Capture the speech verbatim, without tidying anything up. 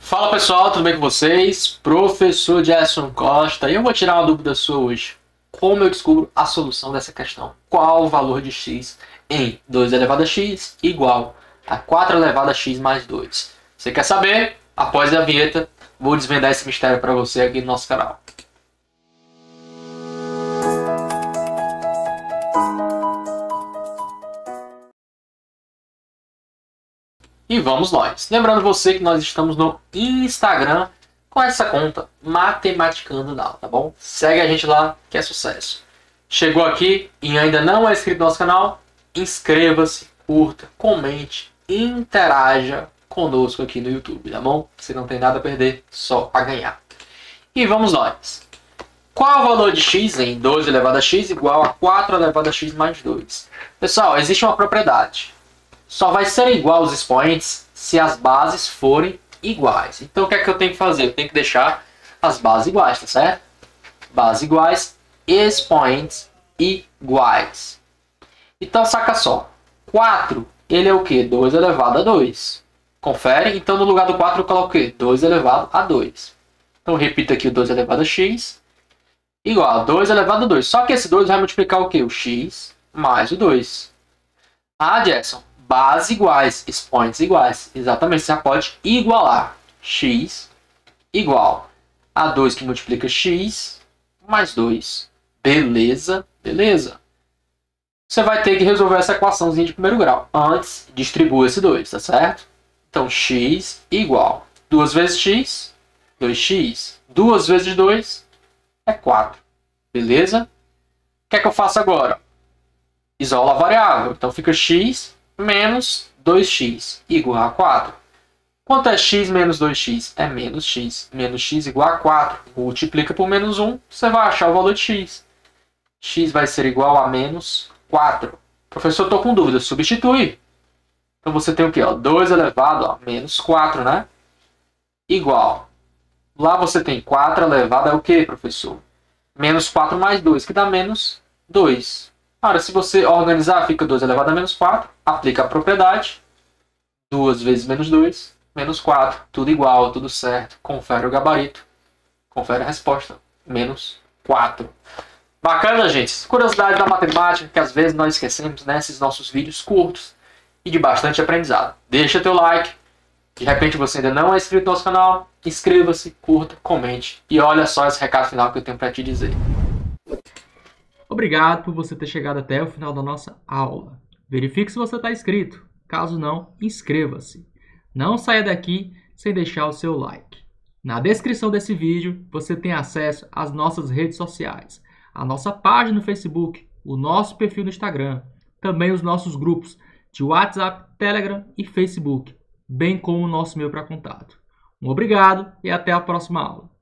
Fala pessoal, tudo bem com vocês? Professor Gerson Costa, e eu vou tirar uma dúvida sua hoje. Como eu descubro a solução dessa questão? Qual o valor de x em dois elevado a x igual a quatro elevado a x mais dois? Você quer saber? Após a vinheta, vou desvendar esse mistério para você aqui no nosso canal. E vamos nós. Lembrando você que nós estamos no Instagram com essa conta Matematicando Now, tá bom? Segue a gente lá que é sucesso. Chegou aqui e ainda não é inscrito no nosso canal? Inscreva-se, curta, comente, interaja conosco aqui no YouTube, tá bom? Você não tem nada a perder, só a ganhar. E vamos nós. Qual o valor de x em dois elevado a x igual a quatro elevado a x mais dois? Pessoal, existe uma propriedade. Só vai ser igual os expoentes se as bases forem iguais. Então o que é que eu tenho que fazer? Eu tenho que deixar as bases iguais, tá certo? Bases iguais, expoentes iguais. Então saca só. quatro, ele é o quê? dois elevado a dois. Confere? Então no lugar do quatro eu coloco o quê? dois elevado a dois. Então eu repito aqui o dois elevado a x igual a dois elevado a dois. Só que esse dois vai multiplicar o quê? O x mais o dois. Ah, Jackson. Bases iguais, expoentes iguais. Exatamente, você já pode igualar. X igual a dois que multiplica x mais dois. Beleza? Beleza. Você vai ter que resolver essa equaçãozinha de primeiro grau. Antes, distribua esse dois, tá certo? Então, x igual duas vezes x, dois x. duas vezes dois é quatro. Beleza? O que é que eu faço agora? Isola a variável. Então, fica x menos dois x igual a quatro. Quanto é x menos dois x? É menos x. Menos x igual a quatro. Multiplica por menos um, você vai achar o valor de x. X vai ser igual a menos quatro. Professor, estou com dúvida. Substitui. Então você tem o quê? dois elevado a menos quatro, né? Igual. Lá você tem quatro elevado a o quê, professor? Menos quatro mais dois, que dá menos dois. Agora, se você organizar, fica dois elevado a menos quatro. Aplica a propriedade. duas vezes menos dois, menos quatro. Tudo igual, tudo certo. Confere o gabarito. Confere a resposta. Menos quatro. Bacana, gente. Curiosidade da matemática que às vezes nós esquecemos nesses nossos vídeos curtos e de bastante aprendizado. Deixa teu like. De repente você ainda não é inscrito no nosso canal. Inscreva-se, curta, comente. E olha só esse recado final que eu tenho para te dizer. Obrigado por você ter chegado até o final da nossa aula. Verifique se você está inscrito. Caso não, inscreva-se. Não saia daqui sem deixar o seu like. Na descrição desse vídeo, você tem acesso às nossas redes sociais, a nossa página no Facebook, o nosso perfil no Instagram, também os nossos grupos de WhatsApp, Telegram e Facebook, bem como o nosso e-mail para contato. Um obrigado e até a próxima aula.